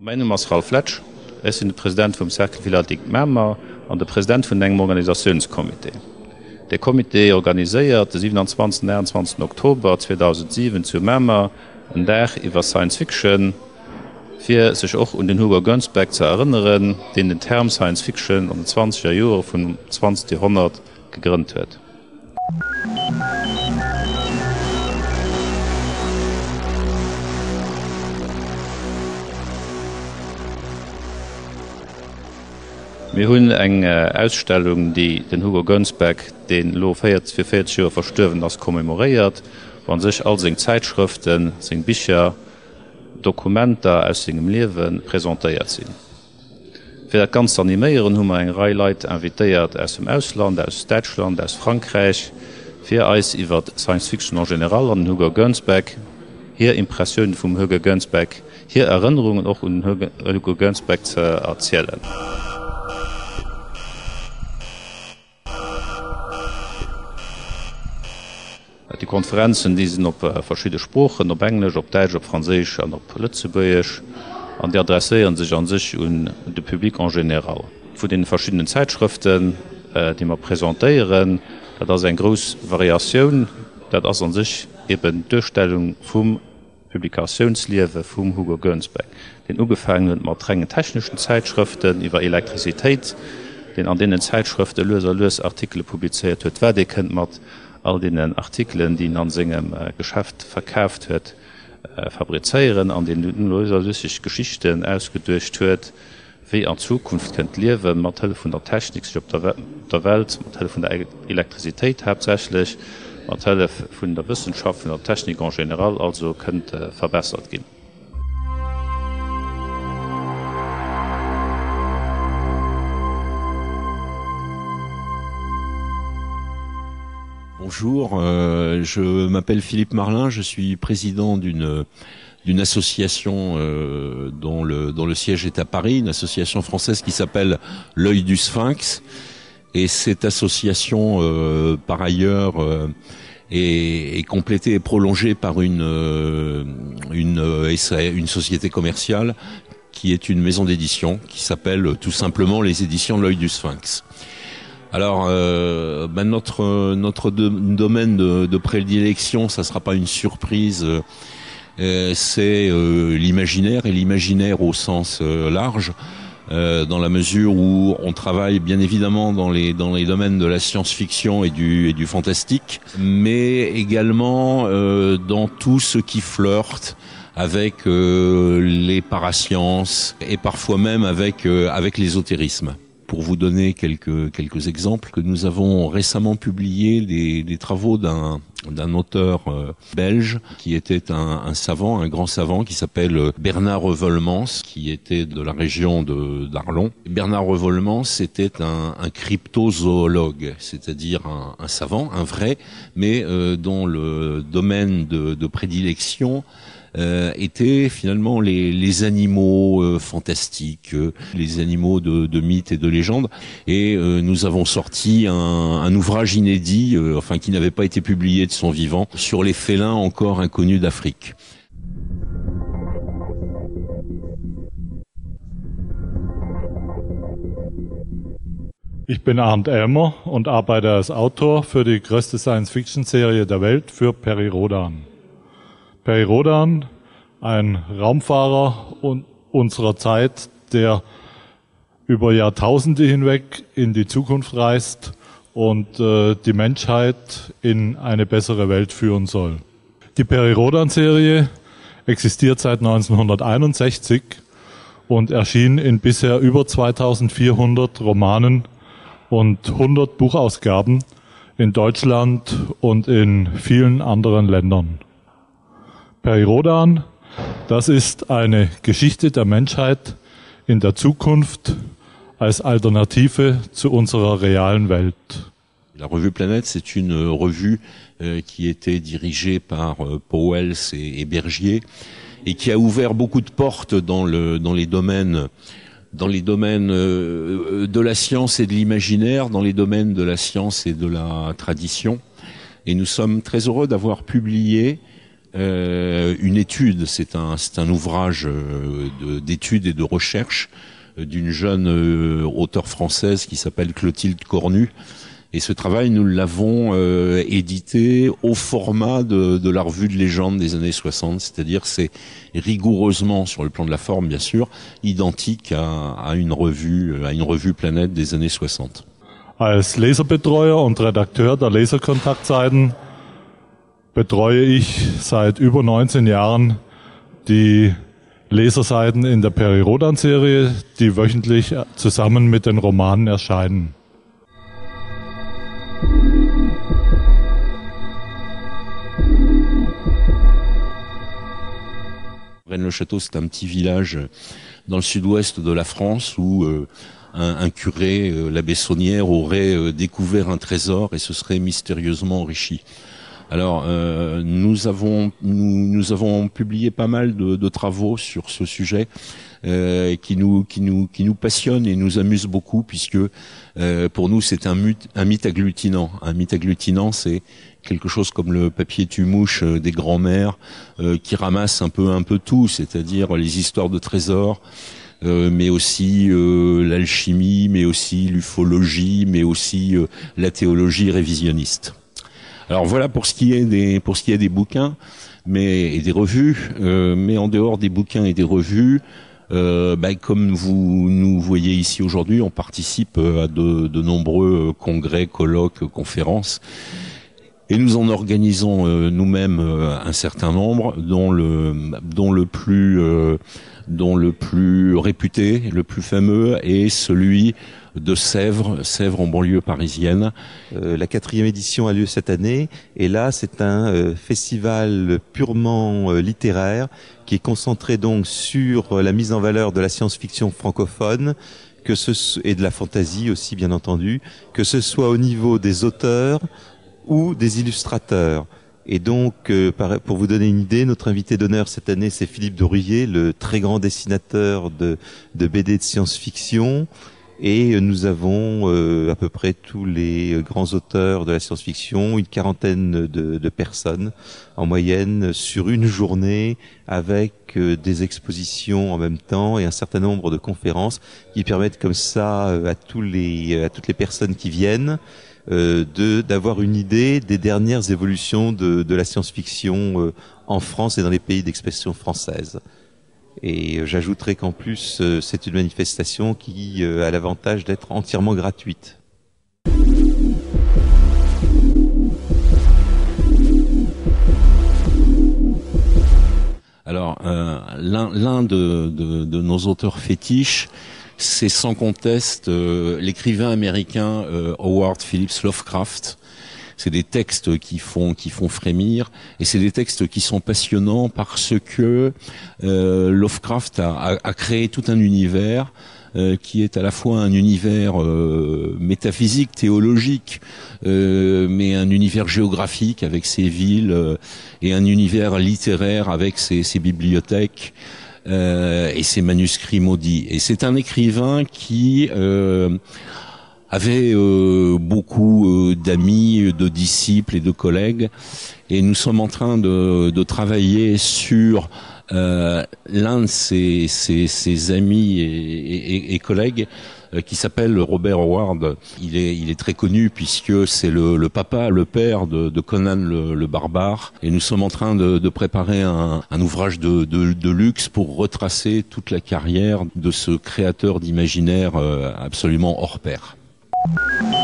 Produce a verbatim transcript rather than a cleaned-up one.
Mein Name ist Ralf Letsch, ich bin der Präsident vom Cercle Philatelique Memmer und der Präsident von einem Organisationskomitee. Der Komitee organisiert den siebenundzwanzigsten und neunundzwanzigsten Oktober zweitausendsieben zu Memmer einen Tag über Science Fiction, für sich auch an den Hugo Gernsback zu erinnern, den den Term Science Fiction in den zwanziger Jahren vom zwanzigsten Jahrhundert gegründet hat. Wir haben eine Ausstellung, die den Hugo Gernsback, den lo für vierzig Jahre verstorben ist, kommemoriert, wo sich all seine Zeitschriften, seine Bücher, Dokumente aus seinem Leben präsentiert sind. Für das Ganze animieren haben wir eine Reihe Leute invitiert aus dem Ausland, aus Deutschland, aus Frankreich, für uns über Science Fiction en general an Hugo Gernsback, hier Impressionen vom Hugo Gernsback, hier Erinnerungen auch an Hugo Gernsback zu erzählen. Die Konferenzen die sind auf äh, verschiedene Sprachen, auf Englisch, auf Deutsch, auf Französisch und auf Lützeburgisch. Und die adressieren sich an sich und das Publikum en general. Von den verschiedenen Zeitschriften, äh, die wir präsentieren, das ist eine große Variation. Das ist an sich eben die Durchstellung vom Publikationsleben von Hugo Gernsback. Den angefangen mit drei technischen Zeitschriften über Elektrizität, den an denen Zeitschriften löser lös Artikel publiziert wird, wer die kennt man all den Artikeln, die an seinem äh, Geschäft verkauft wird, äh, fabrizieren, an den löserlösig Geschichten ausgedurcht wird, wie an Zukunft könnt leben, mit Hilfe von der Technik auf der, der Welt, mit Hilfe von der Elektrizität hauptsächlich, mit Hilfe von der Wissenschaft, von der Technik en general, also könnte äh, verbessert gehen. Bonjour, euh, je m'appelle Philippe Marlin, je suis président d'une d'une association euh, dont le dont le siège est à Paris, une association française qui s'appelle l'Œil du Sphinx. Et cette association, euh, par ailleurs, euh, est, est complétée et prolongée par une euh, une une société commerciale qui est une maison d'édition qui s'appelle tout simplement les éditions de l'Œil du Sphinx. Alors, euh, ben notre notre de, domaine de, de prédilection, ça sera pas une surprise, euh, c'est euh, l'imaginaire et l'imaginaire au sens euh, large, euh, dans la mesure où on travaille bien évidemment dans les dans les domaines de la science-fiction et du et du fantastique, mais également euh, dans tout ce qui flirte avec euh, les parasciences et parfois même avec euh, avec l'ésotérisme. Pour vous donner quelques quelques exemples, que nous avons récemment publié des, des travaux d'un d'un auteur euh, belge qui était un, un savant, un grand savant qui s'appelle Bernard Revolmans, qui était de la région de d'Arlon. Bernard Revolmans était un, un cryptozoologue, c'est-à-dire un, un savant, un vrai, mais euh, dont le domaine de, de prédilection Euh, étaient finalement les, les animaux euh, fantastiques, euh, les animaux de, de mythes et de légendes. Et euh, nous avons sorti un, un ouvrage inédit, euh, enfin qui n'avait pas été publié de son vivant, sur les félins encore inconnus d'Afrique. Ich bin Arndt Elmer und arbeite als Autor für die größte Science-Fiction-Serie der Welt für Peri Rodan. Peri Rodan, ein Raumfahrer unserer Zeit, der über Jahrtausende hinweg in die Zukunft reist und äh, die Menschheit in eine bessere Welt führen soll. Die Peri Rodan-Serie existiert seit neunzehnhunderteinundsechzig und erschien in bisher über zweitausendvierhundert Romanen und hundert Buchausgaben in Deutschland und in vielen anderen Ländern. Peri Rodan, das ist eine Geschichte der Menschheit in der Zukunft als Alternative zu unserer realen Welt. La revue Planète, c'est une revue euh, qui était dirigée par euh, Pauwels et, et Bergier et qui a ouvert beaucoup de portes dans le dans les domaines dans les domaines euh, de la science et de l'imaginaire, dans les domaines de la science et de la tradition. Et nous sommes très heureux d'avoir publié euh, une étude. C'est un, c'est un ouvrage euh, de, d'études et de recherche euh, d'une jeune euh, auteure française qui s'appelle Clotilde Cornu. Et ce travail, nous l'avons euh, édité au format de, de la revue de légende des années soixante, c'est-à-dire c'est rigoureusement, sur le plan de la forme bien sûr, identique à, à une revue, à une revue Planète des années soixante. Als Leserbetreuer und Redakteur der Leserkontaktseiten betreue ich seit über neunzehn Jahren die Leserseiten in der Peri Rodan-Serie, die wöchentlich zusammen mit den Romanen erscheinen. Rennes-le-Château, c'est un petit village dans le sud-ouest de la France où euh, un, un curé, euh, l'abbé Saunière, aurait euh, découvert un trésor et se serait mystérieusement enrichi. Alors, euh, nous avons nous, nous avons publié pas mal de, de travaux sur ce sujet euh, qui nous qui nous qui nous passionne et nous amuse beaucoup puisque euh, pour nous c'est un mythe un mythe agglutinant. Un mythe agglutinant, c'est quelque chose comme le papier tue-mouche euh, des grands-mères euh, qui ramasse un peu un peu tout, c'est-à-dire les histoires de trésors, euh, mais aussi euh, l'alchimie, mais aussi l'ufologie, mais aussi euh, la théologie révisionniste. Alors voilà pour ce qui est des pour ce qui est des bouquins, mais et des revues, euh, mais en dehors des bouquins et des revues, euh, bah, comme vous nous voyez ici aujourd'hui, on participe à de, de nombreux congrès, colloques, conférences. Et nous en organisons euh, nous-mêmes euh, un certain nombre, dont le dont le plus euh, dont le plus réputé, le plus fameux est celui de Sèvres, Sèvres en banlieue parisienne. Euh, la quatrième édition a lieu cette année, et là c'est un euh, festival purement euh, littéraire qui est concentré donc sur euh, la mise en valeur de la science-fiction francophone, que ce et de la fantasy aussi bien entendu, que ce soit au niveau des auteurs ou des illustrateurs. Et donc, euh, pour vous donner une idée, notre invité d'honneur cette année, c'est Philippe de Ruyer, le très grand dessinateur de, de B D de science-fiction. Et nous avons euh, à peu près tous les grands auteurs de la science-fiction, une quarantaine de, de personnes en moyenne sur une journée, avec euh, des expositions en même temps et un certain nombre de conférences qui permettent comme ça euh, à tous les à toutes les personnes qui viennent Euh, de d'avoir une idée des dernières évolutions de, de la science-fiction euh, en France et dans les pays d'expression française. Et euh, j'ajouterai qu'en plus, euh, c'est une manifestation qui euh, a l'avantage d'être entièrement gratuite. Alors, euh, l'un, l'un de, de, de nos auteurs fétiches, c'est sans conteste euh, l'écrivain américain euh, Howard Phillips Lovecraft. C'est des textes qui font qui font frémir, et c'est des textes qui sont passionnants parce que euh, Lovecraft a, a, a créé tout un univers euh, qui est à la fois un univers euh, métaphysique, théologique, euh, mais un univers géographique avec ses villes euh, et un univers littéraire avec ses, ses bibliothèques. Euh, et ses manuscrits maudits. Et c'est un écrivain qui euh, avait euh, beaucoup euh, d'amis, de disciples et de collègues. Et nous sommes en train de, de travailler sur euh, l'un de ses, ses, ses amis et, et, et collègues euh, qui s'appelle Robert Howard. Il est, il est très connu puisque c'est le, le papa, le père de, de Conan le, le barbare. Et nous sommes en train de, de préparer un, un ouvrage de, de, de luxe pour retracer toute la carrière de ce créateur d'imaginaire euh, absolument hors pair.